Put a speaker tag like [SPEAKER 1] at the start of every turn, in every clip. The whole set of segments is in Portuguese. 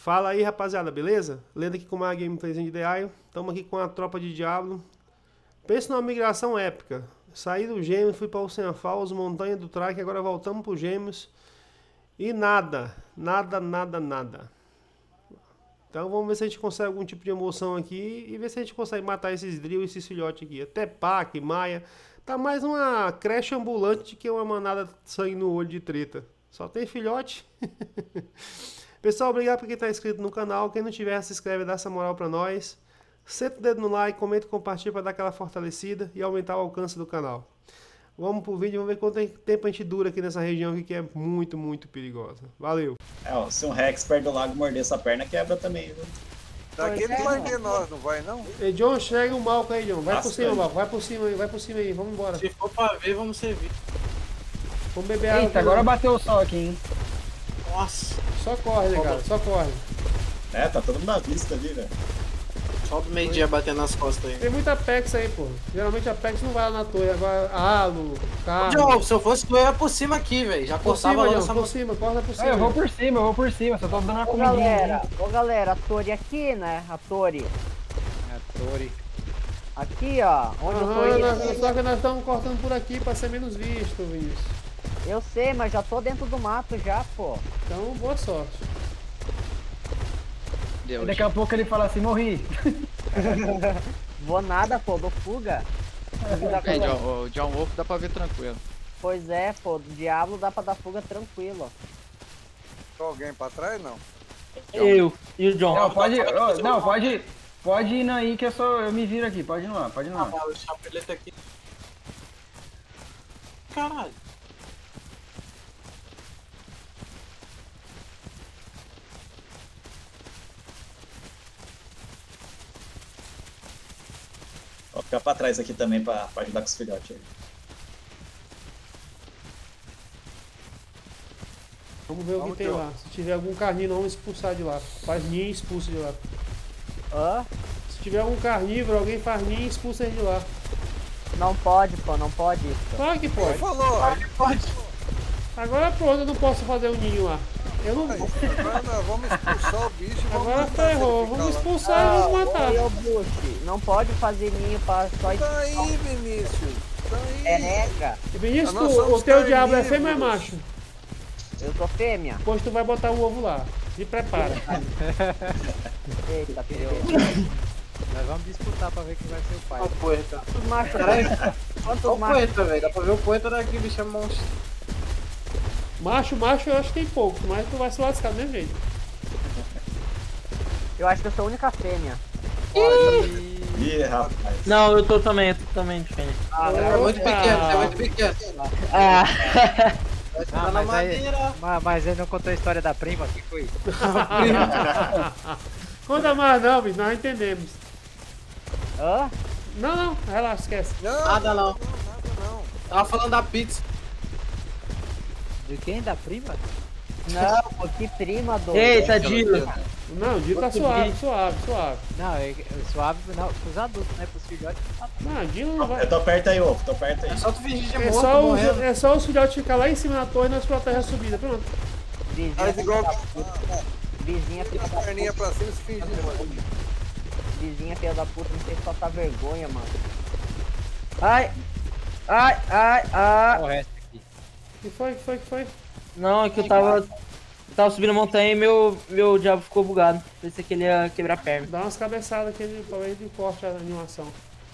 [SPEAKER 1] Fala aí, rapaziada, beleza? Lendo aqui com uma gameplayzinha de DI. Estamos aqui com a tropa de Diablo. Pensa numa migração épica. Saí do Gêmeos, fui para o Oceanfalls, Montanha do Track, agora voltamos para o Gêmeos. E nada. Então vamos ver se a gente consegue algum tipo de emoção aqui e ver se a gente consegue matar esses drill, esses filhotes aqui. Até Pac, Maia. Tá mais uma creche ambulante que uma manada de sangue no olho de treta. Só tem filhote. Pessoal, obrigado por quem tá inscrito no canal. Quem não tiver, se inscreve, dá essa moral pra nós. Senta o dedo no like, comenta e compartilha para dar aquela fortalecida e aumentar o alcance do canal. Vamos pro vídeo, vamos ver quanto tempo a gente dura aqui nessa região aqui que é muito perigosa. Valeu!
[SPEAKER 2] Ó, se um Rex perto do lago morder sua perna, quebra também, viu?
[SPEAKER 3] Daqui ele vai ter nós, não vai não?
[SPEAKER 1] Ei, John, chega o Malco aí, John. Vai
[SPEAKER 2] Nossa,
[SPEAKER 1] por cima,
[SPEAKER 2] velho.
[SPEAKER 1] Malco. Vai por cima aí. Vamos embora.
[SPEAKER 4] Se for pra ver, vamos servir.
[SPEAKER 1] Vamos beber água.
[SPEAKER 5] Eita, agora bateu o sol aqui, hein?
[SPEAKER 4] Nossa,
[SPEAKER 1] Só corre, negado. Só corre.
[SPEAKER 2] É, tá todo mundo à vista ali, velho.
[SPEAKER 4] só do meio-dia batendo nas costas aí.
[SPEAKER 1] Tem muita Apex aí, pô. Geralmente a Apex não vai lá na torre. Agora, halo, carro.
[SPEAKER 4] John, se eu fosse tu, eu ia por cima aqui, velho. Já
[SPEAKER 1] Por
[SPEAKER 4] cortava
[SPEAKER 1] cima,
[SPEAKER 4] logo
[SPEAKER 1] John.
[SPEAKER 4] essa
[SPEAKER 1] Por cima. Corta por cima.
[SPEAKER 5] Eu vou por cima, só tô dando uma
[SPEAKER 6] Ô
[SPEAKER 5] comidinha.
[SPEAKER 6] galera, a torre aqui, né? A torre.
[SPEAKER 5] A torre.
[SPEAKER 6] Aqui, ó. Onde eu tô
[SPEAKER 1] Aham,
[SPEAKER 6] indo.
[SPEAKER 1] só que nós estamos cortando por aqui pra ser menos visto, Vinícius.
[SPEAKER 6] Eu sei, mas já tô dentro do mato já, pô.
[SPEAKER 1] Então, boa sorte.
[SPEAKER 5] E daqui a pouco ele fala assim, morri.
[SPEAKER 6] Vou nada, pô, dou fuga.
[SPEAKER 7] O John Wolf dá pra ver tranquilo.
[SPEAKER 6] Pois é, pô, do Diablo dá pra dar fuga tranquilo.
[SPEAKER 3] Tem alguém pra trás, não?
[SPEAKER 8] Eu e o John.
[SPEAKER 5] Pode ir aí que eu me viro aqui, pode ir lá.
[SPEAKER 4] Ah, o chapelete aqui. Caralho.
[SPEAKER 2] Vou ficar pra trás aqui também pra ajudar com os filhotes aí.
[SPEAKER 1] Vamos ver o que tem lá. Se tiver algum carnívoro, vamos expulsar de lá. Faz ninho e expulsa de lá.
[SPEAKER 6] Hã?
[SPEAKER 1] Se tiver algum carnívoro, alguém faz ninho e expulsa ele de lá.
[SPEAKER 6] Não pode, pô, não pode isso.
[SPEAKER 1] Claro que
[SPEAKER 3] Quem
[SPEAKER 1] pode.
[SPEAKER 3] falou?
[SPEAKER 1] Agora pronto, eu não posso fazer um ninho lá. Eu não vou.
[SPEAKER 3] Agora nós vamos expulsar o bicho e vamos
[SPEAKER 1] Agora
[SPEAKER 3] tentar
[SPEAKER 1] ferrou.
[SPEAKER 3] ficar
[SPEAKER 1] Vamos
[SPEAKER 3] lá.
[SPEAKER 1] expulsar e vamos matar.
[SPEAKER 6] Ô, Bush, não pode fazer ninho pra só
[SPEAKER 3] Tá aí, Vinícius. Tá aí.
[SPEAKER 6] é nega.
[SPEAKER 1] Vinícius,
[SPEAKER 3] Nós somos
[SPEAKER 1] o teu diabo é
[SPEAKER 3] carnívoros.
[SPEAKER 1] fêmea ou é macho?
[SPEAKER 6] Eu sou fêmea.
[SPEAKER 1] Pois tu vai botar o ovo lá. Se prepara.
[SPEAKER 6] Eita, perdeu.
[SPEAKER 8] Nós vamos disputar pra ver quem vai ser o pai.
[SPEAKER 4] Olha o poeta.
[SPEAKER 6] Quantos machos?
[SPEAKER 4] Peraí.
[SPEAKER 6] Quantos
[SPEAKER 4] Olha o
[SPEAKER 6] machos?
[SPEAKER 4] poeta, velho. Dá pra ver o poeta daqui, bicho é monstro.
[SPEAKER 1] Macho, eu acho que tem poucos, mas tu vai se lascar do mesmo jeito.
[SPEAKER 6] Eu acho que eu sou a única fêmea.
[SPEAKER 2] Ih, rapaz.
[SPEAKER 8] Não, eu tô também diferente.
[SPEAKER 4] Ah, é muito pequeno, é muito pequeno.
[SPEAKER 6] Ah,
[SPEAKER 4] Vai ficar na madeira.
[SPEAKER 8] Mas ele não contou a história da prima, o que foi?
[SPEAKER 1] Conta mais não, bicho, nós entendemos.
[SPEAKER 6] hã?
[SPEAKER 1] Não, relaxa, esquece.
[SPEAKER 3] Não,
[SPEAKER 4] Nada não.
[SPEAKER 3] nada não.
[SPEAKER 4] Tava falando da pizza.
[SPEAKER 8] De quem? Da prima?
[SPEAKER 6] Não, pô, que prima, doido.
[SPEAKER 8] Eita, Dilo.
[SPEAKER 1] Não, o Dilo tá suave.
[SPEAKER 8] Não, suave não, pros adultos, né? Pros filhotes.
[SPEAKER 1] Não, o Dilo não vai.
[SPEAKER 2] Eu tô perto aí, Wolf, tô perto aí.
[SPEAKER 4] É só tu fingir de
[SPEAKER 1] É
[SPEAKER 4] morto,
[SPEAKER 1] só,
[SPEAKER 4] morrendo.
[SPEAKER 1] é só os filhotes ficar lá em cima da torre e nós protegemos a subida. Pronto.
[SPEAKER 6] Vizinha,
[SPEAKER 3] Faz igual
[SPEAKER 6] vizinha filha
[SPEAKER 3] a
[SPEAKER 6] da
[SPEAKER 3] perninha
[SPEAKER 6] puta.
[SPEAKER 3] pra cima e se fingir de morto.
[SPEAKER 6] Vizinha filha da puta, não sei se passar vergonha, mano.
[SPEAKER 8] Ai!
[SPEAKER 7] O resto aqui.
[SPEAKER 1] Que foi?
[SPEAKER 8] Não, é que eu tava subindo a montanha e meu diabo ficou bugado. Pensei que ele ia quebrar a perna.
[SPEAKER 1] Dá umas cabeçadas que ele talvez ele corte a animação.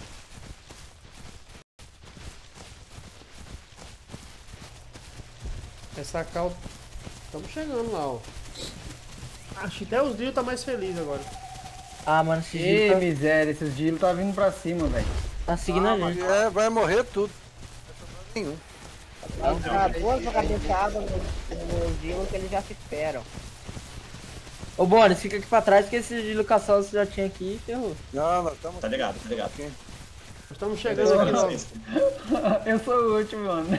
[SPEAKER 1] Essa cal. Estamos chegando lá, ó. Acho que até os Drill tá mais feliz agora.
[SPEAKER 8] Ah, mano, esse
[SPEAKER 5] Ê,
[SPEAKER 8] Dilo
[SPEAKER 5] miséria, esses dilos tá vindo pra cima, velho.
[SPEAKER 8] tá seguindo a gente.
[SPEAKER 3] É, vai morrer tudo. Nenhum.
[SPEAKER 6] Vai dar duas cabeçadas nos Dilo que eles já se esperam.
[SPEAKER 8] Ô, Boris, fica aqui pra trás que esse Dilo caçado você já tinha aqui e ferrou.
[SPEAKER 3] Não, nós estamos
[SPEAKER 2] Tá ligado.
[SPEAKER 1] Nós estamos chegando aqui, ó.
[SPEAKER 5] Eu sou o último, mano.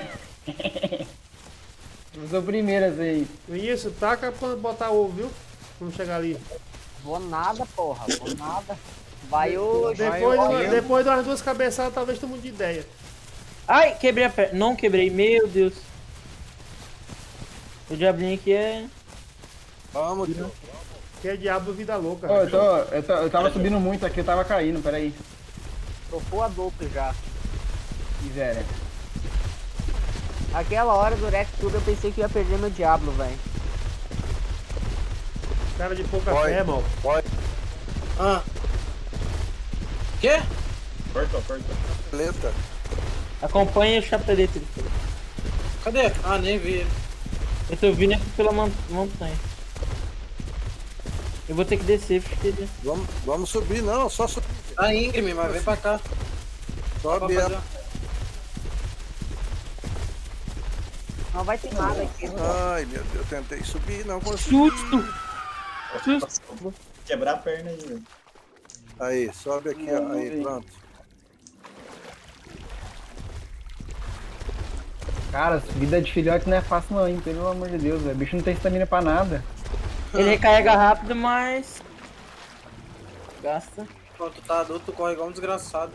[SPEAKER 5] Eu sou o primeiro a ver isso.
[SPEAKER 1] Isso, taca pra botar ovo, viu? Vamos chegar ali.
[SPEAKER 6] Vou nada, porra, vou nada. Vai hoje.
[SPEAKER 1] Depois das duas cabeçadas, talvez tu mude de ideia.
[SPEAKER 8] Ai, quebrei a perna. Não quebrei, meu Deus. O diabinho aqui é...
[SPEAKER 3] Vamos, tio.
[SPEAKER 1] Que é diabo vida louca.
[SPEAKER 5] Ô, eu tava subindo muito aqui, eu tava caindo, peraí.
[SPEAKER 6] Tô full adulto já.
[SPEAKER 5] Miséria.
[SPEAKER 6] Aquela hora do Rex tudo eu pensei que ia perder meu Diablo, velho.
[SPEAKER 1] Cara de pouca
[SPEAKER 3] Vai.
[SPEAKER 1] fé, mal.
[SPEAKER 3] Pode.
[SPEAKER 4] Ah. Quê?
[SPEAKER 2] Cortou.
[SPEAKER 3] Beleza.
[SPEAKER 8] Acompanha o chapelete.
[SPEAKER 4] Cadê? Ah, nem vi.
[SPEAKER 8] Eu tô vindo aqui pela montanha. Eu vou ter que descer, porque...
[SPEAKER 3] Vamos subir, não, só subir.
[SPEAKER 4] Tá íngreme, mas vem pra cá.
[SPEAKER 3] Sobe
[SPEAKER 4] Pra
[SPEAKER 3] a...
[SPEAKER 4] fazer-
[SPEAKER 6] Não vai ter nada aqui.
[SPEAKER 3] Ai, meu Deus, eu tentei subir, não consegui.
[SPEAKER 8] Susto!
[SPEAKER 2] Quebrar a perna aí, velho.
[SPEAKER 3] Aí, sobe aqui, ó. Aí, pronto.
[SPEAKER 5] Cara, vida de filhote não é fácil não, hein? Pelo amor de Deus, velho. O bicho não tem estamina pra nada.
[SPEAKER 8] Ele recarrega rápido, mas... Gasta.
[SPEAKER 4] Quando tu tá adulto, tu corre igual um desgraçado.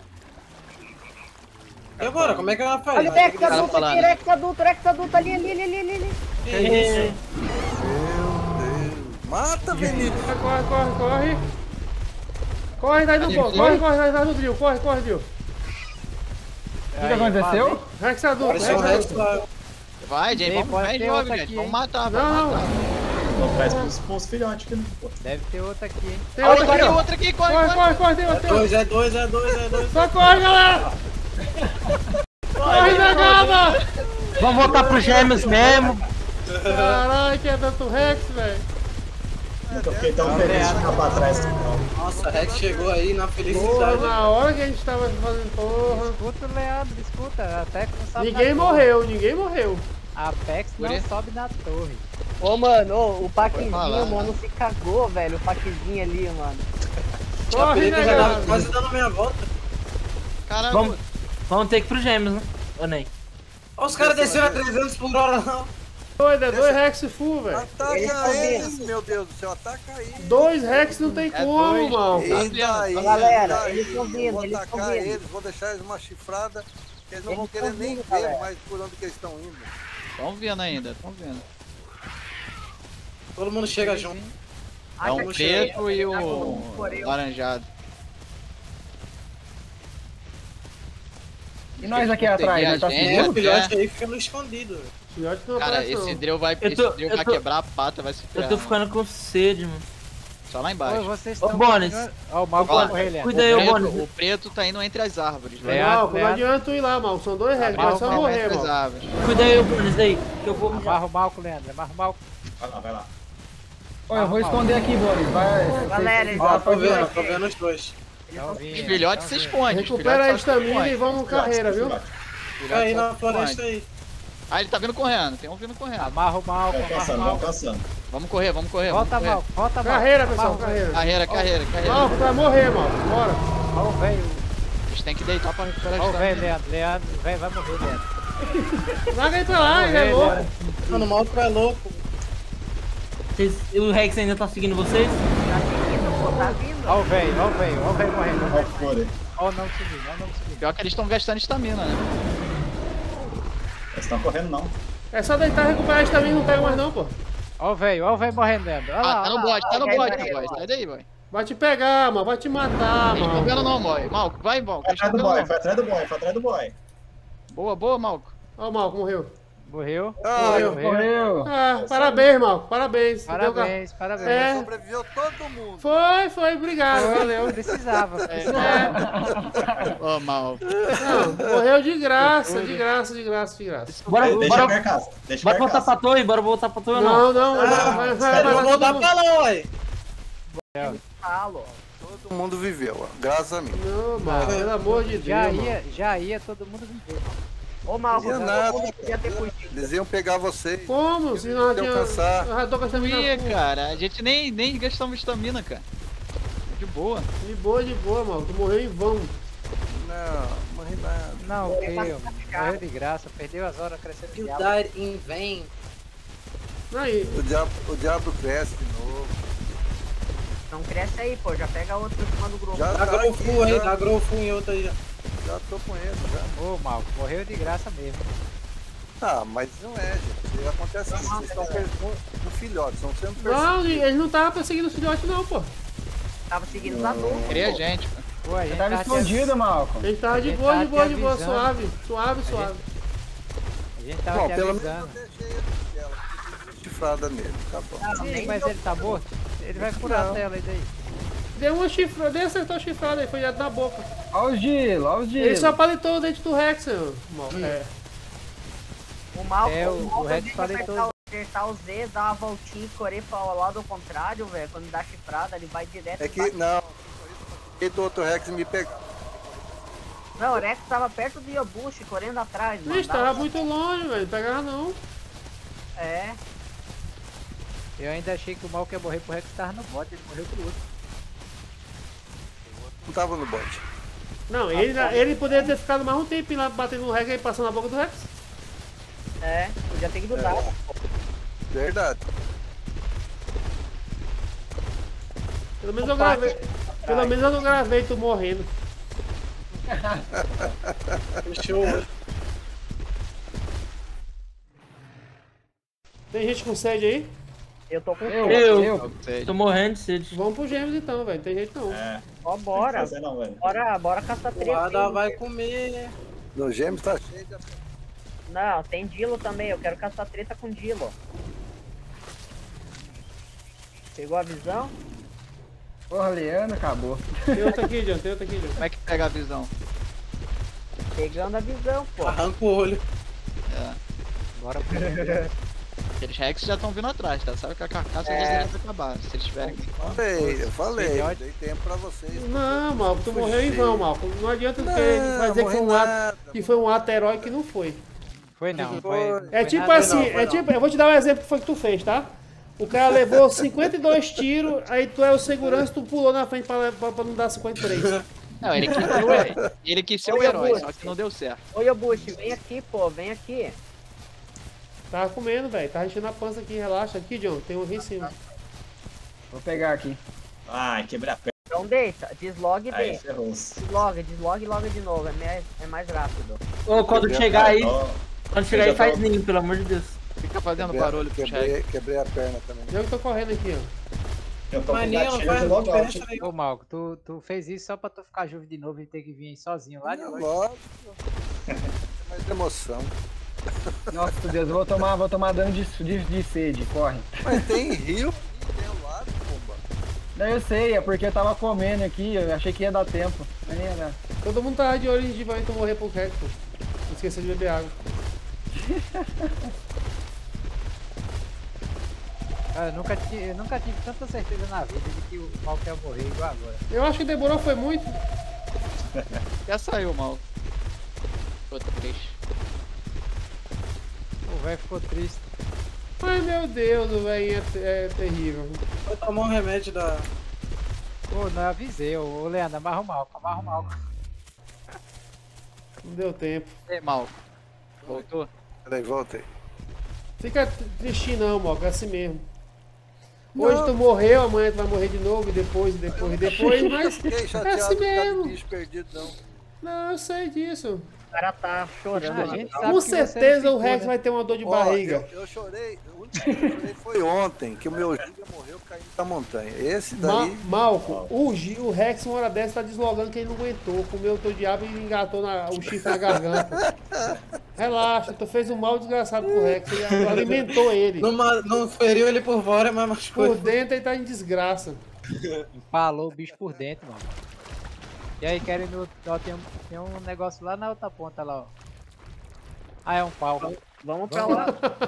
[SPEAKER 4] E agora, como é que ela faz?
[SPEAKER 6] Olha o
[SPEAKER 4] Vai ter
[SPEAKER 6] Rex
[SPEAKER 4] que-
[SPEAKER 6] adulto aqui, Rex adulto, ali.
[SPEAKER 4] Que isso?
[SPEAKER 3] Meu Deus. Mata, Vinícius.
[SPEAKER 1] Corre. Corre, daí no bom. Corre, daí no drill. Corre, drill.
[SPEAKER 5] O que aconteceu?
[SPEAKER 1] Rex adulto,
[SPEAKER 4] Pareceu um
[SPEAKER 1] Rex
[SPEAKER 4] Rex
[SPEAKER 1] adulto.
[SPEAKER 4] lá.
[SPEAKER 7] Vai, Jay, vamos
[SPEAKER 9] pode
[SPEAKER 7] vai
[SPEAKER 9] ter
[SPEAKER 7] logo,
[SPEAKER 9] outra
[SPEAKER 7] gente.
[SPEAKER 9] aqui,
[SPEAKER 7] Vamos
[SPEAKER 9] hein?
[SPEAKER 7] matar,
[SPEAKER 1] Não,
[SPEAKER 7] vamos matar.
[SPEAKER 2] Não traz pros filhotes aqui, não, pô.
[SPEAKER 9] Deve ter outra aqui, hein?
[SPEAKER 1] Tem outra aqui,
[SPEAKER 7] Tem
[SPEAKER 1] ó.
[SPEAKER 7] outra aqui, corre.
[SPEAKER 1] Corre, tem outra.
[SPEAKER 4] É dois.
[SPEAKER 1] Só corre, galera. Corre, negada.
[SPEAKER 8] Vamos voltar pro Gêmeos mesmo.
[SPEAKER 1] Caralho, que é tanto Rex, velho.
[SPEAKER 2] Eu fiquei tão feliz de ficar pra trás.
[SPEAKER 4] Nossa, Rex chegou aí na
[SPEAKER 1] Porra,
[SPEAKER 4] felicidade.
[SPEAKER 1] na hora que a gente tava fazendo porra.
[SPEAKER 9] Escuta o Leandro, escuta. A Apex não sobe
[SPEAKER 1] Ninguém
[SPEAKER 9] na torre.
[SPEAKER 1] morreu.
[SPEAKER 9] A Apex não
[SPEAKER 7] Por isso?
[SPEAKER 9] sobe na torre.
[SPEAKER 6] Ô, mano, o Paquezinho,
[SPEAKER 7] falar,
[SPEAKER 6] mano, se cagou, velho. O Paquezinho ali, mano.
[SPEAKER 4] A
[SPEAKER 1] Corre,
[SPEAKER 4] película já tava
[SPEAKER 1] negada.
[SPEAKER 4] quase dando a minha volta.
[SPEAKER 7] Caralho.
[SPEAKER 8] Vamos ter que ir pro Gêmeos, né? Ou nem?
[SPEAKER 4] Olha os caras desceram a 300 por hora não.
[SPEAKER 1] Doido, é 2 Rex full, velho.
[SPEAKER 3] Ataca eles, meu Deus do céu, ataca eles.
[SPEAKER 1] 2 Rex não tem como,
[SPEAKER 7] dois.
[SPEAKER 1] mal.
[SPEAKER 3] E daí,
[SPEAKER 6] Galera,
[SPEAKER 3] daí,
[SPEAKER 6] eles tão vindo,
[SPEAKER 3] vou
[SPEAKER 6] eles tão
[SPEAKER 3] atacar
[SPEAKER 6] vindo.
[SPEAKER 3] eles, vou deixar eles uma chifrada, que eles não vão
[SPEAKER 6] Eles
[SPEAKER 3] querer
[SPEAKER 6] tão
[SPEAKER 3] nem
[SPEAKER 6] vindo,
[SPEAKER 3] ver
[SPEAKER 6] galera.
[SPEAKER 3] mais por onde que eles estão indo.
[SPEAKER 7] Estão vendo ainda, estão vendo.
[SPEAKER 4] Todo mundo chega junto.
[SPEAKER 7] É um
[SPEAKER 6] Acha que-
[SPEAKER 7] preto e o
[SPEAKER 6] Porém,
[SPEAKER 7] laranjado.
[SPEAKER 5] E nós aqui atrás, nós tá
[SPEAKER 7] Gente,
[SPEAKER 5] seguro?
[SPEAKER 4] O filhote aí fica no escondido. velho.
[SPEAKER 1] Filhote não
[SPEAKER 7] Cara,
[SPEAKER 1] aparece,
[SPEAKER 7] esse
[SPEAKER 1] não.
[SPEAKER 7] drill vai,
[SPEAKER 8] Eu tô- eu tô-
[SPEAKER 7] quebrar a pata, vai se
[SPEAKER 8] Eu
[SPEAKER 7] ferrar.
[SPEAKER 8] tô ficando com sede, mano.
[SPEAKER 7] Só lá
[SPEAKER 9] Ô,
[SPEAKER 7] embaixo.
[SPEAKER 9] vocês
[SPEAKER 8] Ô,
[SPEAKER 9] estão...
[SPEAKER 8] Bonis.
[SPEAKER 9] Ó, o mal
[SPEAKER 7] Ó,
[SPEAKER 9] vai morrer, Leandro.
[SPEAKER 8] Cuida aí, ô Bonis.
[SPEAKER 7] O preto tá indo entre as árvores.
[SPEAKER 1] Não,
[SPEAKER 7] velho.
[SPEAKER 9] Leandro,
[SPEAKER 1] não
[SPEAKER 9] Leandro.
[SPEAKER 1] adianta tu ir lá, mal. São 2 Rex, vai só
[SPEAKER 9] Mal,
[SPEAKER 1] morrer,
[SPEAKER 7] Entre as
[SPEAKER 1] mal.
[SPEAKER 7] árvores.
[SPEAKER 8] Cuida aí, ô Bonis, aí. Que eu vou...
[SPEAKER 9] Amarra o Malco, Leandro. Amarra o Malco.
[SPEAKER 2] Vai lá.
[SPEAKER 5] Ô, eu vou esconder aqui, Boris. Vai.
[SPEAKER 6] Galera, eles
[SPEAKER 4] Ó,
[SPEAKER 6] estão
[SPEAKER 4] tô vendo os dois.
[SPEAKER 9] Não vi,
[SPEAKER 7] Os filhotes se escondem. os
[SPEAKER 1] Recupera a
[SPEAKER 7] filhotes só se
[SPEAKER 1] estamina e
[SPEAKER 7] escondem.
[SPEAKER 1] vamos carreira, viu?
[SPEAKER 4] Fica aí
[SPEAKER 7] Filhotes só
[SPEAKER 4] na
[SPEAKER 7] se
[SPEAKER 4] floresta
[SPEAKER 7] escondem.
[SPEAKER 4] aí.
[SPEAKER 7] Ah, ele tá vindo correndo. Tem um vindo correndo.
[SPEAKER 9] Amarra o Malco,
[SPEAKER 2] Vamos
[SPEAKER 9] amarra o
[SPEAKER 2] caçando, vamos
[SPEAKER 9] Malco.
[SPEAKER 2] caçando.
[SPEAKER 7] Vamos correr, vamos correr.
[SPEAKER 9] Volta,
[SPEAKER 7] vamos correr.
[SPEAKER 9] Malco, volta, Malco.
[SPEAKER 1] Carreira, pessoal,
[SPEAKER 9] Amarra o
[SPEAKER 1] carreira.
[SPEAKER 7] Carreira.
[SPEAKER 1] Mal, tu vai morrer, mal. Bora.
[SPEAKER 9] Ó o velho,
[SPEAKER 7] Eles têm que deitar pra recuperar a
[SPEAKER 9] ó o velho,
[SPEAKER 7] estamina.
[SPEAKER 9] Leandro. O velho vai morrer, Leandro.
[SPEAKER 1] Larga aí pra lá, ele é louco.
[SPEAKER 4] Mano, o maluco é louco.
[SPEAKER 8] O Rex ainda tá seguindo vocês?
[SPEAKER 6] tá vindo.
[SPEAKER 9] Ó o velho morrendo.
[SPEAKER 2] Ó, fora.
[SPEAKER 9] Ó, não subindo.
[SPEAKER 7] Pior que eles estão gastando estamina, né?
[SPEAKER 2] Eles estão correndo, não.
[SPEAKER 1] É só deitar, recuperar a estamina, não pega mais não, pô.
[SPEAKER 9] Ó o velho morrendo, Leandro. Olha lá,
[SPEAKER 7] Ah, tá no
[SPEAKER 9] olha lá.
[SPEAKER 7] bote, tá no
[SPEAKER 6] vai,
[SPEAKER 7] bote,
[SPEAKER 6] vai,
[SPEAKER 7] boy.
[SPEAKER 6] vai.
[SPEAKER 7] Sai daí, boy.
[SPEAKER 1] Vai te pegar, mano. Vai te matar,
[SPEAKER 7] Eles estão
[SPEAKER 1] mano.
[SPEAKER 7] vendo não, boy. Malco, vai, Malco.
[SPEAKER 2] Foi
[SPEAKER 7] Eles estão
[SPEAKER 2] atrás do
[SPEAKER 7] vendo
[SPEAKER 2] boy,
[SPEAKER 7] não.
[SPEAKER 2] foi atrás do boy.
[SPEAKER 7] Boa, Malco.
[SPEAKER 1] Ó, o Malco morreu.
[SPEAKER 9] Morreu.
[SPEAKER 5] Morreu.
[SPEAKER 1] Ah, parabéns, Malco. Parabéns.
[SPEAKER 9] Parabéns.
[SPEAKER 1] É.
[SPEAKER 3] Sobreviveu todo mundo.
[SPEAKER 1] Foi. Obrigado, valeu.
[SPEAKER 9] Precisava.
[SPEAKER 7] Ô, Malco.
[SPEAKER 1] Não, morreu de graça.
[SPEAKER 8] Bora,
[SPEAKER 2] Deixa a
[SPEAKER 8] bora,
[SPEAKER 2] carcaça. Deixa a
[SPEAKER 8] bora voltar
[SPEAKER 2] carcaça.
[SPEAKER 8] pra torre, bora voltar pra torre ou não?
[SPEAKER 1] Não, vai
[SPEAKER 4] Vou voltar pra lá, ué.
[SPEAKER 6] Falo.
[SPEAKER 3] Todo mundo viveu, ó. Graças a mim.
[SPEAKER 1] Não, mano, pelo amor de Deus, mano.
[SPEAKER 9] Já ia todo mundo viver.
[SPEAKER 6] Ô, Malco,
[SPEAKER 3] Não ia nada.
[SPEAKER 6] eu podia ter fugido.
[SPEAKER 3] Eles iam pegar vocês.
[SPEAKER 1] Como? Se nós
[SPEAKER 3] Tem que
[SPEAKER 1] tínhamos...
[SPEAKER 3] alcançar.
[SPEAKER 1] Eu já tô com a estamina
[SPEAKER 7] Ih,
[SPEAKER 1] full.
[SPEAKER 7] cara, a gente nem gastamos estamina, cara. De boa.
[SPEAKER 1] De boa, mano. Tu morreu em vão.
[SPEAKER 3] Não, morri nada.
[SPEAKER 9] Não, morreu de graça. Perdeu as horas crescendo de
[SPEAKER 4] You
[SPEAKER 9] diabo.
[SPEAKER 4] died in vain.
[SPEAKER 1] Aí,
[SPEAKER 3] O diabo cresce de novo.
[SPEAKER 6] Não cresce aí, pô. Já pega outro em cima do grupo.
[SPEAKER 3] Já
[SPEAKER 4] Dá
[SPEAKER 3] tá
[SPEAKER 4] grow
[SPEAKER 3] aqui,
[SPEAKER 4] full aí,
[SPEAKER 3] já.
[SPEAKER 4] dá grow full em outra aí.
[SPEAKER 3] Já tô com ele, já.
[SPEAKER 9] Ô, Malco, morreu de graça mesmo.
[SPEAKER 3] Ah, mas não é, gente. Acontece assim, vocês estão perseguindo o filhote, estão sendo
[SPEAKER 1] Não,
[SPEAKER 3] perseguidos.
[SPEAKER 1] ele não tava perseguindo o filhote não, pô.
[SPEAKER 6] Tava seguindo os adultos.
[SPEAKER 7] Queria a gente, pô.
[SPEAKER 9] Pô, a gente
[SPEAKER 5] Tava
[SPEAKER 9] tá
[SPEAKER 5] escondido, Malcolm.
[SPEAKER 1] Ele tava de
[SPEAKER 9] Ele
[SPEAKER 1] boa,
[SPEAKER 9] tá
[SPEAKER 1] de boa,
[SPEAKER 9] te
[SPEAKER 1] de boa,
[SPEAKER 9] avisando.
[SPEAKER 1] suave, suave, suave.
[SPEAKER 9] A gente tava
[SPEAKER 3] Bom,
[SPEAKER 9] te
[SPEAKER 3] pelo menos eu
[SPEAKER 9] avisando.
[SPEAKER 3] deixei ele dela, porque tem chifrada nele, tá bom.
[SPEAKER 9] Sim, mas ele tá morto? Ele vai curar a tela aí daí.
[SPEAKER 1] Deu uma chifrada, ele acertou a chifrada, ele foi direto na boca.
[SPEAKER 5] Olha o Gilo, olha o Gilo.
[SPEAKER 1] Ele só palitou o dente do Rex, irmão. É.
[SPEAKER 6] O Malcolm,
[SPEAKER 9] É, o Rex
[SPEAKER 6] deixa
[SPEAKER 9] paletou.
[SPEAKER 6] apertar o Z, dar uma voltinha e correr para o lado contrário, velho. Quando dá chifrada, ele vai direto.
[SPEAKER 3] É que, não, e do outro Rex me pegou.
[SPEAKER 6] Não, o Rex tava perto do Yobushi, correndo atrás, mano.
[SPEAKER 1] Vixe, tava muito longe, velho. Não pegava não.
[SPEAKER 6] É.
[SPEAKER 9] Eu ainda achei que o mal que ia morrer pro Rex tava no bot, ele morreu pro outro.
[SPEAKER 3] Não tava no bote.
[SPEAKER 1] Não, ele poderia ter ficado mais um tempo lá batendo no Rex e passando na boca do Rex.
[SPEAKER 6] É, podia ter ido dar.
[SPEAKER 3] Verdade.
[SPEAKER 1] Pelo menos eu gravei. Pelo menos eu não gravei tu morrendo. Tem gente com sede aí?
[SPEAKER 6] Eu tô com
[SPEAKER 8] Eu
[SPEAKER 7] Sei.
[SPEAKER 8] tô morrendo de sede.
[SPEAKER 1] Vamos pro Gêmeos então, velho. Não tem jeito não.
[SPEAKER 2] É,
[SPEAKER 6] Ó,
[SPEAKER 2] não tem
[SPEAKER 6] bora.
[SPEAKER 2] que fazer não, velho.
[SPEAKER 6] Bora caçar treta.
[SPEAKER 4] vai comer.
[SPEAKER 3] No Gêmeos tá cheio de...
[SPEAKER 6] Não, tem Dilo também. Eu quero caçar treta com Dilo. Pegou a visão?
[SPEAKER 5] Porra, Leandro, acabou.
[SPEAKER 1] Tem outro aqui, John. Tem outro aqui, John.
[SPEAKER 7] Como é que pega a visão?
[SPEAKER 6] Pegando a visão, pô.
[SPEAKER 4] Arranca o olho.
[SPEAKER 7] É.
[SPEAKER 9] Bora pro
[SPEAKER 7] Aqueles Rex já estão vindo atrás, tá? Sabe que a carcaça deles vai acabar. Se eles tiverem.
[SPEAKER 3] Eu falei,
[SPEAKER 9] filhote.
[SPEAKER 3] dei tempo pra vocês.
[SPEAKER 1] Não, Malco, tu morreu em vão, Malco. Não adianta tu
[SPEAKER 3] Não,
[SPEAKER 1] dizer que foi um ato,
[SPEAKER 3] nada.
[SPEAKER 1] que foi um ato heróico que não foi.
[SPEAKER 9] Foi não,
[SPEAKER 1] É tipo assim, eu vou te dar um exemplo que foi que tu fez, tá? O cara levou 52 tiros, aí tu é o segurança, tu pulou na frente pra não dar 53.
[SPEAKER 7] Não, ele quis ser o
[SPEAKER 6] Oi,
[SPEAKER 7] herói,
[SPEAKER 6] Augusto.
[SPEAKER 7] só que não deu certo.
[SPEAKER 6] Ô, Yobushi, vem aqui, pô. Vem aqui.
[SPEAKER 1] Tava comendo, velho. Tava enchendo a pança aqui, relaxa. Aqui, John, tem um aqui em cima.
[SPEAKER 5] Vou pegar aqui.
[SPEAKER 2] Ai, quebrei a perna.
[SPEAKER 6] Então deixa. Deslog e
[SPEAKER 2] Aí,
[SPEAKER 6] deixa.
[SPEAKER 2] ferrou-se.
[SPEAKER 6] Desloga e loga de novo. É mais rápido.
[SPEAKER 8] Ô, quando chegar aí,
[SPEAKER 2] Ó,
[SPEAKER 8] quando chegar aí
[SPEAKER 2] já
[SPEAKER 8] faz
[SPEAKER 2] tô-
[SPEAKER 8] ninho, pelo amor de Deus.
[SPEAKER 7] Fica fazendo barulho pro chefe.
[SPEAKER 3] Quebrei a perna também.
[SPEAKER 1] Eu que tô correndo aqui, ó.
[SPEAKER 2] eu tô com
[SPEAKER 4] Mas nem não
[SPEAKER 2] gatilho
[SPEAKER 4] faz
[SPEAKER 2] de logout.
[SPEAKER 4] diferença nenhuma.
[SPEAKER 9] Ô Malco, tu fez isso só pra tu ficar jovem de novo e ter que vir aí sozinho lá de longe.
[SPEAKER 3] Lógico. Tem mais emoção.
[SPEAKER 5] Nossa, Deus, eu vou tomar dano de sede, corre.
[SPEAKER 3] Mas tem rio e tem o lado, pomba.
[SPEAKER 5] Não, eu sei, é porque eu tava comendo aqui, eu achei que ia dar tempo. Mas nem ia dar.
[SPEAKER 1] Todo mundo tava de olho de vai tu morrer pro Rex, pô. Não esqueça de beber água.
[SPEAKER 9] Cara, eu nunca tive tanta certeza na vida de que o Malco ia morrer igual agora.
[SPEAKER 1] Eu acho que demorou foi muito.
[SPEAKER 7] Já saiu mal. Ficou triste.
[SPEAKER 9] O velho ficou triste.
[SPEAKER 1] Ai meu Deus, o velho é terrível.
[SPEAKER 4] Vou tomar um remédio da.
[SPEAKER 9] Pô, não, eu avisei, ô Leandro, amarra o Malco.
[SPEAKER 1] Não deu tempo.
[SPEAKER 7] Ei, mal. Voltou?
[SPEAKER 3] Peraí, voltei.
[SPEAKER 1] Fica triste não, Malco, é assim mesmo. Hoje tu morreu, amanhã tu vai morrer de novo, e depois, mas
[SPEAKER 3] Fiquei
[SPEAKER 1] é
[SPEAKER 3] chateado
[SPEAKER 1] assim
[SPEAKER 3] por causa de
[SPEAKER 1] mesmo.
[SPEAKER 3] bicho perdido, não.
[SPEAKER 1] Não, eu sei disso.
[SPEAKER 6] O cara tá chorando.
[SPEAKER 9] A gente sabe
[SPEAKER 1] Com
[SPEAKER 9] que você não
[SPEAKER 1] certeza o
[SPEAKER 9] ficou,
[SPEAKER 1] Rex
[SPEAKER 9] né?
[SPEAKER 1] vai ter uma dor de
[SPEAKER 3] Ó,
[SPEAKER 1] barriga.
[SPEAKER 3] Eu chorei, o único que eu chorei foi ontem, que o meu Giga morreu caindo da montanha. Esse daí,
[SPEAKER 1] Malco, o Rex uma hora dessa tá deslogando que ele não aguentou. Comeu o teu diabo e engatou o chifre na garganta. Relaxa, tu fez um mal desgraçado pro Rex. Ele alimentou ele.
[SPEAKER 4] Não feriu ele por fora, mas machucou.
[SPEAKER 1] Por dentro ele tá em desgraça.
[SPEAKER 9] Empalou o bicho por dentro, mano. E aí, querendo. Ó, tem um negócio lá na outra ponta lá, ó. Ah, é um pau.
[SPEAKER 6] Vamos pra lá.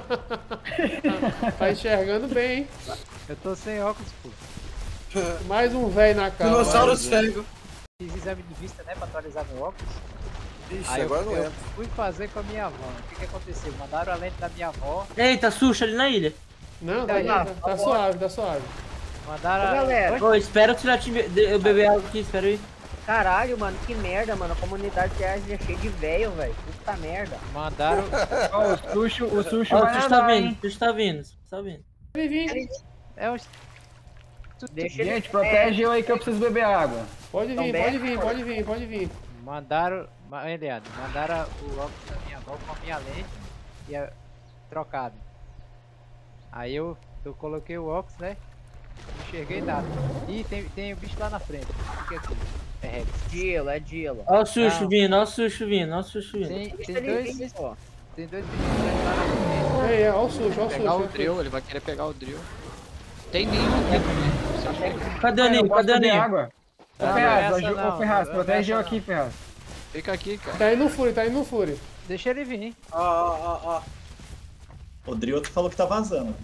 [SPEAKER 1] Tá enxergando bem, hein?
[SPEAKER 9] Eu tô sem óculos, pô.
[SPEAKER 1] Mais um velho na cara.
[SPEAKER 4] Dinossauro cego.
[SPEAKER 9] Fiz exame de vista, né, pra atualizar meu óculos.
[SPEAKER 3] ixi,
[SPEAKER 9] Aí
[SPEAKER 3] agora não
[SPEAKER 9] eu
[SPEAKER 3] entra.
[SPEAKER 9] fui fazer com a minha avó. O que que aconteceu? Mandaram a lente da minha avó.
[SPEAKER 8] Eita, susto ali na ilha.
[SPEAKER 1] Não,
[SPEAKER 6] Aí,
[SPEAKER 1] tá suave, tá suave.
[SPEAKER 9] Mandaram
[SPEAKER 6] Ô,
[SPEAKER 9] a...
[SPEAKER 6] galera.
[SPEAKER 8] Ô, espera o filhote eu beber água aqui, espera aí.
[SPEAKER 6] Caralho, mano, que merda, mano. A comunidade de Reais é cheia de velho, velho. Puta merda.
[SPEAKER 9] Mandaram...
[SPEAKER 5] Ó, o sushi
[SPEAKER 8] Ó, o
[SPEAKER 5] vai
[SPEAKER 8] susto tá
[SPEAKER 5] nadar,
[SPEAKER 8] vindo,
[SPEAKER 5] hein?
[SPEAKER 8] o susto tá vindo, o susto tá vindo.
[SPEAKER 1] Ele vim.
[SPEAKER 9] É um...
[SPEAKER 6] Deixa ele.
[SPEAKER 5] Gente, protege eu aí que eu preciso beber água.
[SPEAKER 1] Pode vir,
[SPEAKER 6] Então,
[SPEAKER 1] pode
[SPEAKER 6] Beto,
[SPEAKER 1] vir, pode vir, pode vir.
[SPEAKER 9] Mandaram... Hein, Leandro? Mandaram o óculos da minha avó com a minha lente. ia trocado. Aí eu coloquei o óculos, né? Não enxerguei nada. Ih, tem o bicho lá na frente. Fica aqui. É Rex.
[SPEAKER 6] Dilo, é Dilo.
[SPEAKER 8] Olha o susto
[SPEAKER 9] Não.
[SPEAKER 8] vindo, olha o susto vindo, olha o susto vindo.
[SPEAKER 9] Tem
[SPEAKER 6] Deixa ele
[SPEAKER 9] dois.
[SPEAKER 6] vir, pô.
[SPEAKER 9] Tem dois bichos lá na frente.
[SPEAKER 1] Ei, olha o sujo, olha o
[SPEAKER 7] Pegar o
[SPEAKER 1] sujo.
[SPEAKER 7] drill, ele vai querer pegar o drill. Tem ninho aqui também. Você acha que-
[SPEAKER 8] Cadê o
[SPEAKER 5] Eu
[SPEAKER 8] Ninho?
[SPEAKER 5] não posso
[SPEAKER 8] Cadê o
[SPEAKER 5] beber
[SPEAKER 8] Ninho?
[SPEAKER 5] água. Ô
[SPEAKER 9] Não,
[SPEAKER 5] Ferraz,
[SPEAKER 9] não é essa não,
[SPEAKER 5] ô Ferraz,
[SPEAKER 9] não é
[SPEAKER 5] protege eu
[SPEAKER 9] essa
[SPEAKER 5] aqui, Ferraz.
[SPEAKER 7] Fica aqui, cara.
[SPEAKER 1] Tá indo no fúria, tá indo no fúria.
[SPEAKER 9] Deixa ele vir.
[SPEAKER 4] Ó.
[SPEAKER 2] O Drill falou que tá vazando.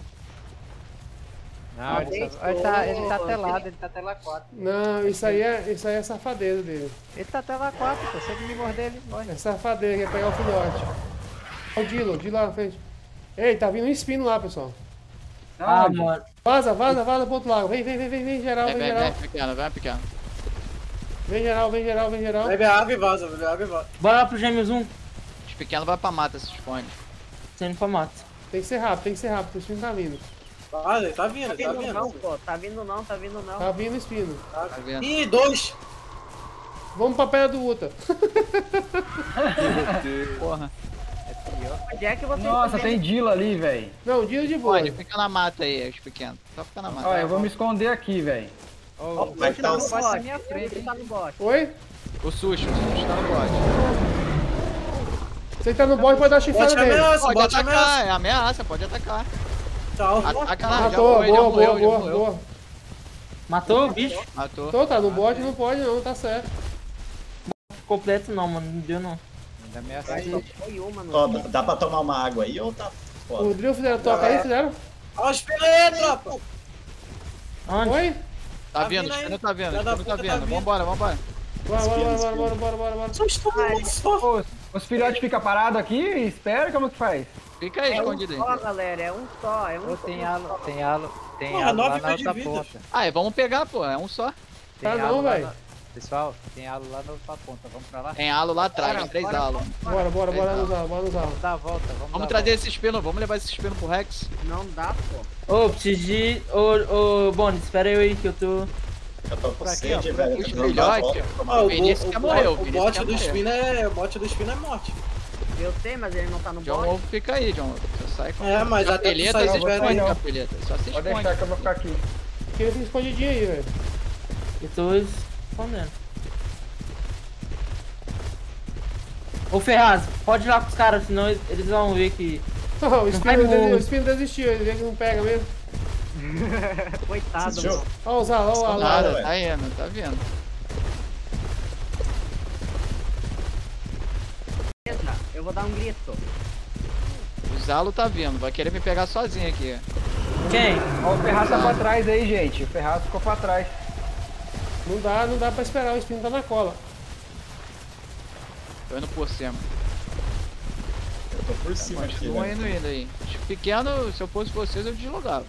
[SPEAKER 9] Não, ele tá telado, ele tá tela 4.
[SPEAKER 1] Não, isso aí é safadeza dele.
[SPEAKER 9] Ele tá tela 4, pô. Se ele me morder, ele morre.
[SPEAKER 1] É safadeza, quer pegar o filhote. Olha o Dilo lá na frente. Ei, tá vindo um espino lá, pessoal.
[SPEAKER 8] Ah,
[SPEAKER 5] Onde?
[SPEAKER 8] mano.
[SPEAKER 1] Vaza pro outro lado. Vem, geral,
[SPEAKER 7] Vem,
[SPEAKER 1] vem,
[SPEAKER 7] vem,
[SPEAKER 1] geral.
[SPEAKER 7] vem, pequeno, vem, pequeno.
[SPEAKER 1] Vem, geral.
[SPEAKER 4] Bebe a água e vaza, bebe a água e vaza.
[SPEAKER 8] Bora lá pro Gêmeos 1.
[SPEAKER 7] Os pequenos vai pra mata, se esconde.
[SPEAKER 8] Sendo pra mata.
[SPEAKER 1] Tem que ser rápido, o espino tá vindo.
[SPEAKER 4] Vaza, ele tá vindo,
[SPEAKER 6] Tá
[SPEAKER 4] ele tá
[SPEAKER 6] vindo não,
[SPEAKER 4] vindo.
[SPEAKER 6] pô. Tá vindo não.
[SPEAKER 1] Tá vindo o espino.
[SPEAKER 7] Tá vendo?
[SPEAKER 4] Ih, 2.
[SPEAKER 1] Vamos pra pedra do Uta.
[SPEAKER 7] Porra.
[SPEAKER 6] Onde é que você
[SPEAKER 5] Nossa, tem Dilo ali, velho.
[SPEAKER 1] Não, Dilo de boa.
[SPEAKER 7] Pode, fica na mata aí, os pequenos. Só fica na mata.
[SPEAKER 5] Ó, eu vou me esconder aqui, velho.
[SPEAKER 9] Ô,
[SPEAKER 2] Vai que tá
[SPEAKER 9] não
[SPEAKER 2] os-
[SPEAKER 9] pode ser minha frente, hein?
[SPEAKER 6] tá no bote.
[SPEAKER 1] Oi?
[SPEAKER 7] O susto tá no bode.
[SPEAKER 1] Você que tá no bode, pode dar chifrada
[SPEAKER 4] Bote
[SPEAKER 1] nele.
[SPEAKER 4] ameaça,
[SPEAKER 7] Pode
[SPEAKER 4] bote ameaça.
[SPEAKER 7] atacar, é ameaça, pode atacar.
[SPEAKER 4] Tchau.
[SPEAKER 7] Ataca lá, já
[SPEAKER 1] Matou,
[SPEAKER 7] foi, já
[SPEAKER 1] boa,
[SPEAKER 7] morreu, já morreu.
[SPEAKER 1] boa.
[SPEAKER 8] Matou o bicho?
[SPEAKER 7] Matou.
[SPEAKER 1] Tô, tá no bode, não pode não, tá certo.
[SPEAKER 8] Completo não, mano. Não deu não.
[SPEAKER 9] Ainda ameaça
[SPEAKER 6] Só foi uma, não.
[SPEAKER 2] Ó, dá pra tomar uma água aí ou tá
[SPEAKER 1] O
[SPEAKER 2] foda?
[SPEAKER 1] drill fizeram, toca aí, fizeram?
[SPEAKER 4] Ó, espera aí, tropa.
[SPEAKER 8] Onde?
[SPEAKER 1] Oi?
[SPEAKER 7] Tá
[SPEAKER 4] Tá
[SPEAKER 7] vindo,
[SPEAKER 4] vindo
[SPEAKER 7] o
[SPEAKER 4] aí.
[SPEAKER 7] espino tá vindo, o
[SPEAKER 4] Filha da
[SPEAKER 7] espino tá
[SPEAKER 4] puta tá
[SPEAKER 7] vindo.
[SPEAKER 4] vindo.
[SPEAKER 7] Vambora.
[SPEAKER 1] Bora.
[SPEAKER 4] Só estou só.
[SPEAKER 5] Os filhotes ficam parados aqui e espera, como que faz?
[SPEAKER 7] Fica aí,
[SPEAKER 6] É um
[SPEAKER 7] escondido
[SPEAKER 6] só,
[SPEAKER 7] aí.
[SPEAKER 6] galera. É um só.
[SPEAKER 9] Ô, tem alo
[SPEAKER 4] Porra,
[SPEAKER 9] lá
[SPEAKER 4] 9
[SPEAKER 9] na
[SPEAKER 4] de
[SPEAKER 9] outra
[SPEAKER 4] vida.
[SPEAKER 9] ponta.
[SPEAKER 7] Ah, vamos pegar, pô, é um só.
[SPEAKER 9] Tem
[SPEAKER 1] Tá
[SPEAKER 9] alo
[SPEAKER 1] não,
[SPEAKER 9] lá
[SPEAKER 1] velho.
[SPEAKER 9] Pessoal, tem alo lá na outra ponta. Vamos pra lá?
[SPEAKER 7] Tem alo lá atrás, tem 3 alos.
[SPEAKER 1] Bora nos alos.
[SPEAKER 9] Vamos dar a volta,
[SPEAKER 7] Vamos
[SPEAKER 9] dar
[SPEAKER 7] trazer
[SPEAKER 9] a
[SPEAKER 7] esse espino, vamos levar esse espino pro Rex.
[SPEAKER 6] Não dá, pô.
[SPEAKER 8] Ô, preciso de... Ô, Bonnie, espera eu aí que eu tô...
[SPEAKER 2] Eu tô com
[SPEAKER 9] Por aqui,
[SPEAKER 2] sede,
[SPEAKER 9] ó,
[SPEAKER 2] velho.
[SPEAKER 7] Os
[SPEAKER 2] Tô precisando dar uma
[SPEAKER 7] filhotes,
[SPEAKER 2] volta, tomar
[SPEAKER 4] Ó,
[SPEAKER 2] uma-
[SPEAKER 4] o
[SPEAKER 7] Vinícius já morreu,
[SPEAKER 4] o
[SPEAKER 7] Vinícius
[SPEAKER 4] bote
[SPEAKER 7] já
[SPEAKER 4] do
[SPEAKER 7] morreu.
[SPEAKER 4] espino é. O bote do espino é morte.
[SPEAKER 6] Eu sei, mas ele não tá no
[SPEAKER 7] John
[SPEAKER 6] bote.
[SPEAKER 7] Wolf fica aí, John Wolf. Você sai com
[SPEAKER 4] É, mas até tu
[SPEAKER 7] capeleta,
[SPEAKER 4] sair,
[SPEAKER 7] se
[SPEAKER 4] eu vou
[SPEAKER 7] esconde,
[SPEAKER 5] não.
[SPEAKER 7] capeleta. Só se
[SPEAKER 5] Pode
[SPEAKER 7] esconde.
[SPEAKER 5] deixar que eu vou ficar aqui.
[SPEAKER 1] Porque ele fica escondidinho aí, velho.
[SPEAKER 8] Eu tô escondendo. Ô, Ferraz, pode ir lá com os caras, senão eles vão ver que...
[SPEAKER 1] O espino desistiu, ele vê que não pega mesmo.
[SPEAKER 6] Coitado,
[SPEAKER 2] Assistiu?
[SPEAKER 6] mano.
[SPEAKER 1] Olha os alos, olha o
[SPEAKER 7] Nada,
[SPEAKER 2] velho.
[SPEAKER 7] tá indo, tá vendo.
[SPEAKER 6] Beleza, eu vou dar um grito.
[SPEAKER 7] O Zalo tá vindo, vai querer me pegar sozinho aqui.
[SPEAKER 8] Quem?
[SPEAKER 5] Ó, o Ferraz tá pra trás aí, gente. O Ferraz ficou pra trás.
[SPEAKER 1] Não dá pra esperar, o espino tá na cola.
[SPEAKER 7] Tô indo por cima.
[SPEAKER 2] Eu tô por cima aqui,
[SPEAKER 7] Tô
[SPEAKER 2] velho.
[SPEAKER 7] indo aí. Os pequenos, se eu fosse vocês, eu deslogava.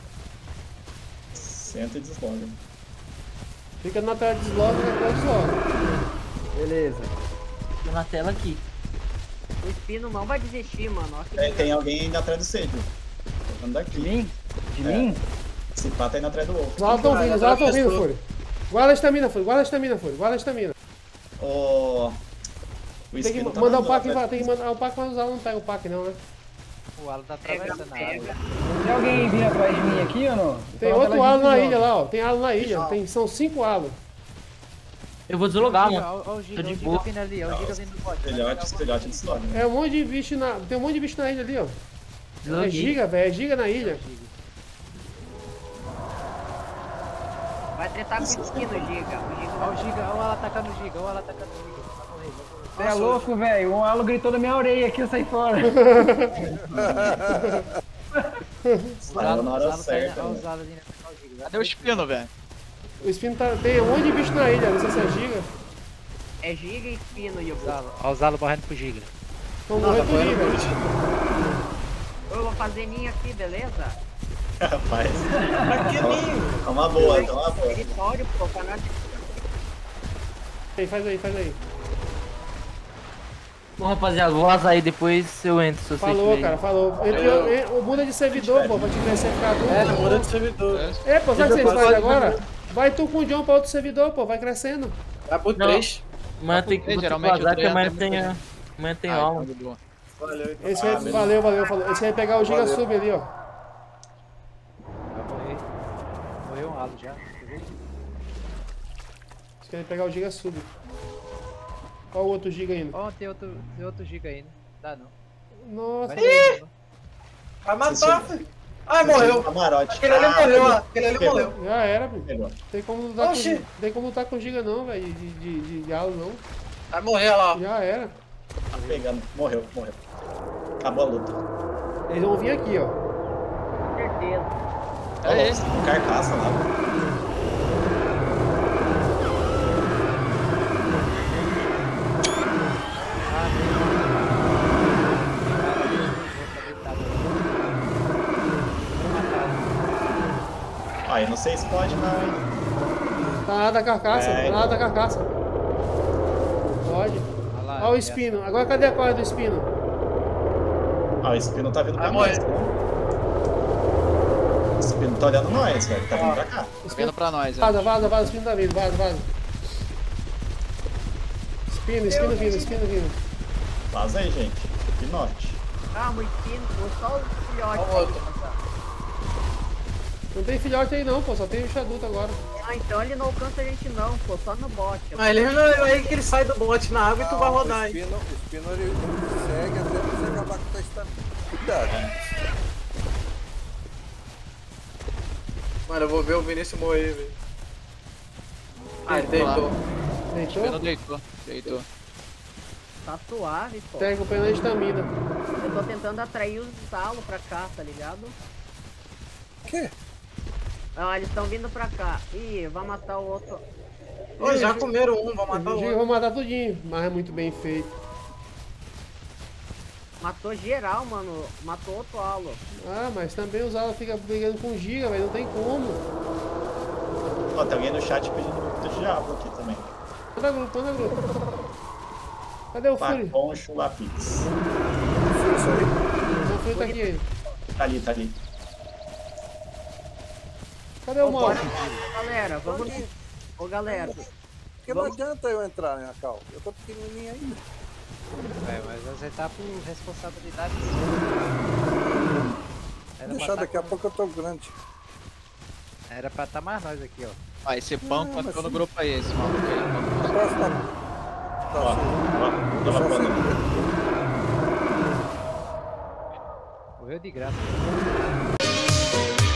[SPEAKER 2] Senta e desloga.
[SPEAKER 1] Fica na tela de desloga,
[SPEAKER 5] Beleza.
[SPEAKER 8] Tô na tela aqui.
[SPEAKER 6] O espino não vai desistir, mano. Ó, que
[SPEAKER 2] Tem alguém indo atrás do Sage. Tô falando
[SPEAKER 5] De
[SPEAKER 2] daqui.
[SPEAKER 5] mim? De
[SPEAKER 2] É.
[SPEAKER 5] mim?
[SPEAKER 2] Esse pá tá indo atrás do Wolf.
[SPEAKER 1] Os alos tão vindo, Fúria. Guarda a estamina, Fúria. O
[SPEAKER 2] O
[SPEAKER 1] Tem que
[SPEAKER 2] espino tá
[SPEAKER 1] mandar o
[SPEAKER 2] mandando
[SPEAKER 1] pack,
[SPEAKER 2] atrás.
[SPEAKER 1] tem que mandar o pack, mas os alos não pegam o pack não, né?
[SPEAKER 9] O alo tá
[SPEAKER 6] pega,
[SPEAKER 9] atravessando a
[SPEAKER 6] pega.
[SPEAKER 9] água.
[SPEAKER 5] Tem alguém vindo atrás de mim aqui ou não?
[SPEAKER 1] Tem
[SPEAKER 5] Tô na
[SPEAKER 1] outro
[SPEAKER 5] tela de
[SPEAKER 1] alo na
[SPEAKER 5] visão.
[SPEAKER 1] ilha lá, ó. Tem alo na ilha. São 5 alos.
[SPEAKER 8] Eu vou deslogar, mano.
[SPEAKER 9] Olha o Giga,
[SPEAKER 8] Tô de
[SPEAKER 9] o Giga
[SPEAKER 8] boa.
[SPEAKER 9] vindo ali, olha o Giga vindo do bote.
[SPEAKER 2] Filhote desloga.
[SPEAKER 1] É um monte de bicho na. Tem um monte de bicho na ilha ali, ó. É
[SPEAKER 8] Desloguei.
[SPEAKER 1] giga, velho. É giga na ilha.
[SPEAKER 6] Vai tretar com o espino, Giga. O Giga
[SPEAKER 9] Olha o Giga, olha o alo atacando o Giga, olha o alo atacando o Giga. Vai morrer, vai morrer.
[SPEAKER 5] Você é louco, velho. Um alo gritou na minha orelha aqui, eu saí fora.
[SPEAKER 2] Parou na hora
[SPEAKER 9] Os alos tá indo-
[SPEAKER 2] certa.
[SPEAKER 9] olha
[SPEAKER 2] né?
[SPEAKER 9] os alos indo atacar o Giga.
[SPEAKER 7] Cadê o espino, velho?
[SPEAKER 1] O espino tá. Tem um monte de bicho na ilha. Não sei se é giga.
[SPEAKER 6] é Giga e espino, e eu
[SPEAKER 9] Olha os alos morrendo pro Giga.
[SPEAKER 1] Vamos morrer por giga.
[SPEAKER 6] Eu vou fazer ninho aqui, beleza?
[SPEAKER 2] Rapaz.
[SPEAKER 4] Pra que ninho?
[SPEAKER 2] É uma boa, é uma boa.
[SPEAKER 6] Território, pô, canal de...
[SPEAKER 1] Faz aí.
[SPEAKER 8] Bom, rapaziada, vou vazar aí, depois eu entro, se vocês
[SPEAKER 1] Falou,
[SPEAKER 8] quiserem.
[SPEAKER 1] cara, falou. O muda de servidor, pô, pra te ver ser ficar
[SPEAKER 4] É,
[SPEAKER 1] duro.
[SPEAKER 4] muda de servidor.
[SPEAKER 1] É, pô, sabe o que vocês
[SPEAKER 4] Pode-
[SPEAKER 1] fazem agora? Vai tu com o John pra outro servidor, pô, vai crescendo.
[SPEAKER 4] Vai pro
[SPEAKER 8] Não.
[SPEAKER 4] 3.
[SPEAKER 8] Amanhã tem que
[SPEAKER 7] Geralmente
[SPEAKER 8] vazar,
[SPEAKER 7] o
[SPEAKER 8] que amanhã
[SPEAKER 7] trem é
[SPEAKER 8] tem, amanhã tem
[SPEAKER 7] Ah,
[SPEAKER 8] aula.
[SPEAKER 7] então de boa.
[SPEAKER 4] Valeu, então.
[SPEAKER 1] Esse vai, valeu, falou. Esse vai pegar o Giga
[SPEAKER 3] Valeu.
[SPEAKER 1] Sub ali, ó.
[SPEAKER 9] Vai morrer. Morreu um halo já. Quer ver?
[SPEAKER 1] Esse vai pegar o Giga Sub. Olha o outro Giga indo.
[SPEAKER 9] Ó, tem outro giga aí, né? Dá não.
[SPEAKER 1] Nossa.
[SPEAKER 9] Vai ser,
[SPEAKER 4] Vai matar, filho. Ai, morreu.
[SPEAKER 2] Camarote.
[SPEAKER 4] Aquele ali morreu, ó. Aquele ali
[SPEAKER 2] pegou.
[SPEAKER 4] morreu.
[SPEAKER 1] Já era, filho.
[SPEAKER 2] Pegou.
[SPEAKER 1] Tem como lutar com,
[SPEAKER 4] Oxi.
[SPEAKER 1] tem como lutar com Giga não, velho. De halo não.
[SPEAKER 4] Vai morrer lá, ó.
[SPEAKER 1] Já era.
[SPEAKER 2] Tá pegando. Morreu. Acabou a luta.
[SPEAKER 1] Eles vão vir aqui, ó.
[SPEAKER 6] Com certeza.
[SPEAKER 7] É esse.
[SPEAKER 2] Carcaça lá. Aí não sei se pode não, hein?
[SPEAKER 1] Tá nada da carcaça,
[SPEAKER 2] É,
[SPEAKER 1] tá nada da carcaça. Pode.
[SPEAKER 9] Olha lá.
[SPEAKER 1] Olha o espino. Agora cadê a corda do espino?
[SPEAKER 2] Ah, o Espino tá vindo pra
[SPEAKER 4] Vai
[SPEAKER 2] nós.
[SPEAKER 4] morrer.
[SPEAKER 2] O Espino tá olhando nós, velho. Tá vindo pra cá.
[SPEAKER 7] Tá vindo pra nós, é.
[SPEAKER 1] Vaza, o espino tá vindo, vaza. Espino vindo.
[SPEAKER 2] Vaza aí, gente. Pinote.
[SPEAKER 6] Calma, o espino, só o filhote.
[SPEAKER 4] Ó o outro.
[SPEAKER 1] Não tem filhote aí não, pô, só tem o Shaduto agora.
[SPEAKER 6] Ah, então ele não alcança a gente não, pô, só no bote.
[SPEAKER 4] Mas ele não é aí que ele sai do bote na água e tu vai rodar, hein.
[SPEAKER 3] O Espino ele segue até você acabar com a estamina. Cuidado.
[SPEAKER 4] Mano, eu vou ver o Vinícius morrer, velho. Ah, ele deitou.
[SPEAKER 1] Deitou?
[SPEAKER 7] Espino deitou.
[SPEAKER 6] Tá suave, pô.
[SPEAKER 1] Tá recuperando a estamina.
[SPEAKER 6] Eu tô tentando atrair os salos pra cá, tá ligado?
[SPEAKER 3] O quê?
[SPEAKER 6] Ah, eles estão vindo pra cá. Ih, vai matar o outro.
[SPEAKER 4] Ô, já comeram um, vão matar o
[SPEAKER 1] Eu
[SPEAKER 4] outro.
[SPEAKER 1] vou matar tudinho, mas é muito bem feito.
[SPEAKER 6] Matou geral, mano. Matou outro halo.
[SPEAKER 1] Ah, mas também os alas ficam brigando com Giga, velho, não tem como.
[SPEAKER 2] Ó, tem alguém no chat pedindo do diabo aqui também.
[SPEAKER 1] Manda grupo. Cadê o Fury?
[SPEAKER 2] Pacon Chulapix.
[SPEAKER 3] Isso aí?
[SPEAKER 1] O Fury tá aqui ainda.
[SPEAKER 2] Tá ali.
[SPEAKER 1] Cadê o Mauro?
[SPEAKER 6] Galera, vamos. Ô, galera.
[SPEAKER 3] Porque não adianta eu entrar, minha cal. Eu tô pequenininho ainda.
[SPEAKER 9] É, mas você tá por responsabilidade. Era
[SPEAKER 3] Deixar
[SPEAKER 9] pra tá
[SPEAKER 3] daqui a
[SPEAKER 9] com-
[SPEAKER 3] pouco eu tô grande.
[SPEAKER 9] Era pra tá mais nós aqui, ó.
[SPEAKER 7] Ó, esse banco
[SPEAKER 3] mas
[SPEAKER 7] entrou no
[SPEAKER 3] sim.
[SPEAKER 7] grupo aí, esse maluco aí.
[SPEAKER 3] Próxima.
[SPEAKER 2] Ó,
[SPEAKER 3] Deixa
[SPEAKER 2] tava
[SPEAKER 3] eu
[SPEAKER 2] falando.
[SPEAKER 3] seguir.
[SPEAKER 9] Morreu de graça.